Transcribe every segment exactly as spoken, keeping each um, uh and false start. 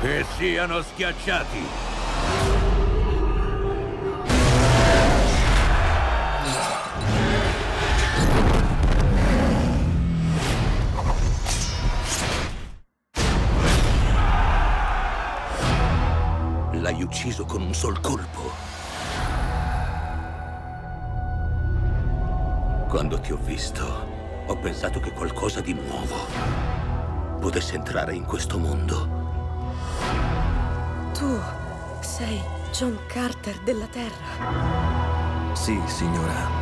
E siano schiacciati! L'hai ucciso con un sol colpo. Quando ti ho visto, ho pensato che qualcosa di nuovo potesse entrare in questo mondo. Tu sei John Carter della Terra? Sì, signora.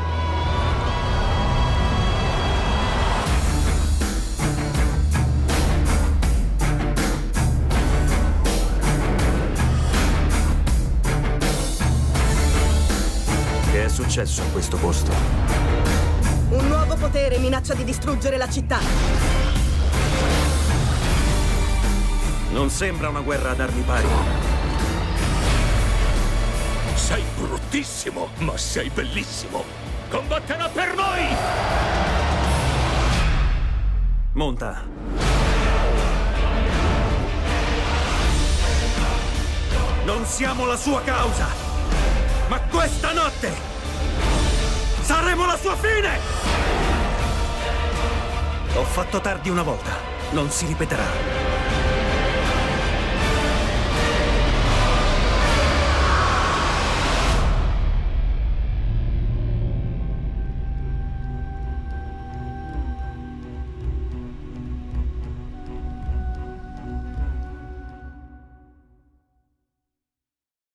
Che è successo a questo posto? Un nuovo potere minaccia di distruggere la città. Non sembra una guerra ad armi pari. Sei bruttissimo, ma sei bellissimo. Combatterà per noi! Monta. Non siamo la sua causa, ma questa notte saremo la sua fine! Ho fatto tardi una volta, non si ripeterà.